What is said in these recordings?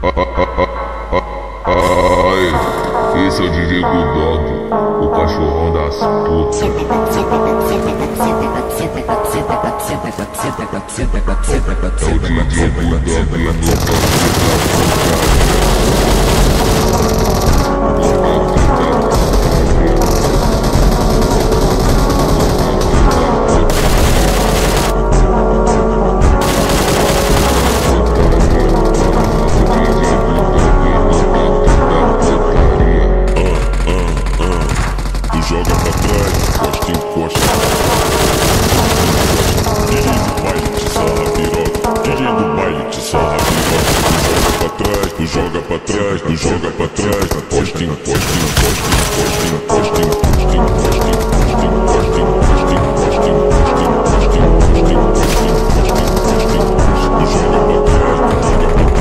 Ai, esse é o DJ Bulldog, o cachorrão das putas. É o DJ Bulldog no joga pra trás, costa em costa. DJ do baile te sarra piroca. DJ do baile te sarra piroca. Tu joga pra trás, tu joga pra trás. Costa em costa, costa em costa, costa em costa, costa em costa, costa em costa, costa em costa, costa em costa, costa em costa, tu joga pra trás,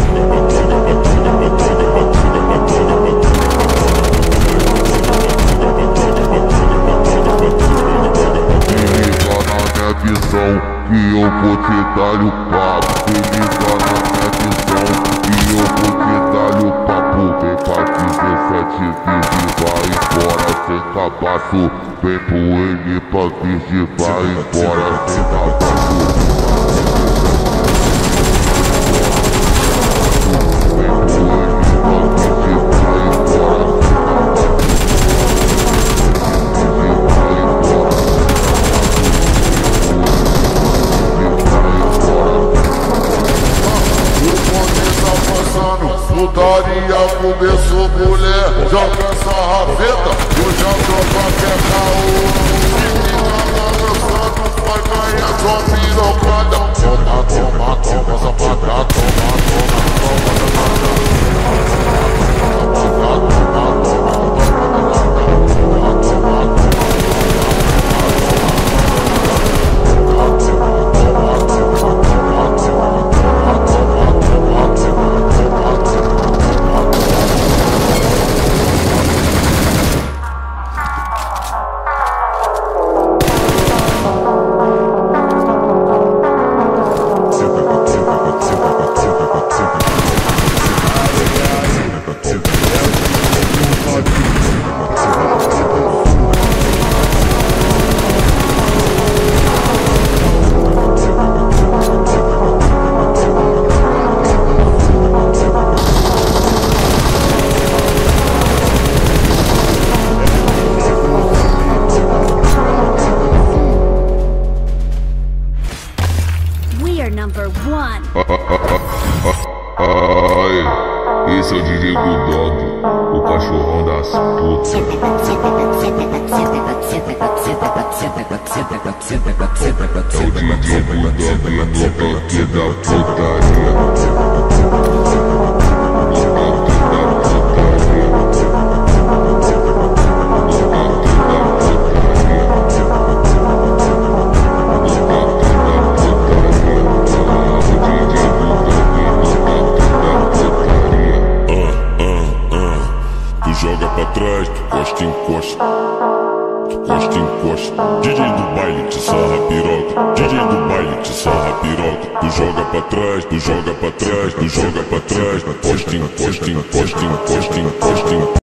que eu vou te dar o papo. Se liga na minha visão, que eu vou te dar o papo. Vem pra 17 que vai embora sem cabaço. Vem pro N pra 20, vai embora sem cabaço. Putaria começou, mulher, joga essa raveta, eu já tô pra pegar o menina tá dançando, vai ganhar sua pirocada. Toma, toma, toma, safada, toma, toma, toma, safada. Number one. Ai, esse é o DJ Bulldog, o cachorrão das putas. É o DJ Bulldog no toque da putaria. Joga pra trás, tu costa em costa, tu costa em costa. DJ do baile te sarra piroca, DJ do baile te sarra piroca. Tu joga pra trás, tu joga pra trás, tu joga pra trás. Costa em costa, costa em costa, costa em costa.